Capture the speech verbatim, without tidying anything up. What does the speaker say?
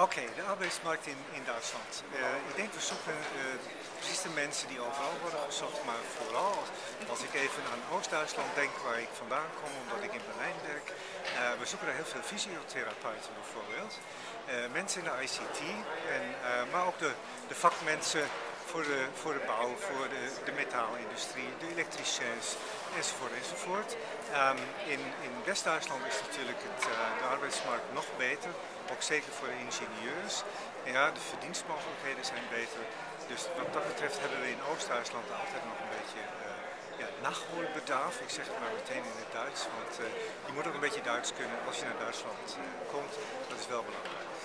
Oké, okay, de arbeidsmarkt in, in Duitsland. Uh, ik denk we zoeken uh, precies de mensen die overal worden gezocht, maar vooral als, als ik even aan Oost-Duitsland denk, waar ik vandaan kom, omdat ik in Berlijn werk. Uh, we zoeken daar heel veel fysiotherapeuten bijvoorbeeld. Uh, mensen in de I C T, en, uh, maar ook de, de vakmensen voor de, voor de bouw, voor de, de metaalindustrie, de elektriciens, enzovoort enzovoort. Um, in in West-Duitsland is natuurlijk het, uh, de arbeidsmarkt nog beter, ook zeker voor de ingenieurs. En ja, de verdienstmogelijkheden zijn beter. Dus wat dat betreft hebben we in Oost-Duitsland altijd nog een beetje uh, ja, nachtholbedarf. Ik zeg het maar meteen in het Duits, want uh, je moet ook een beetje Duits kunnen als je naar Duitsland uh, komt. Dat is wel belangrijk.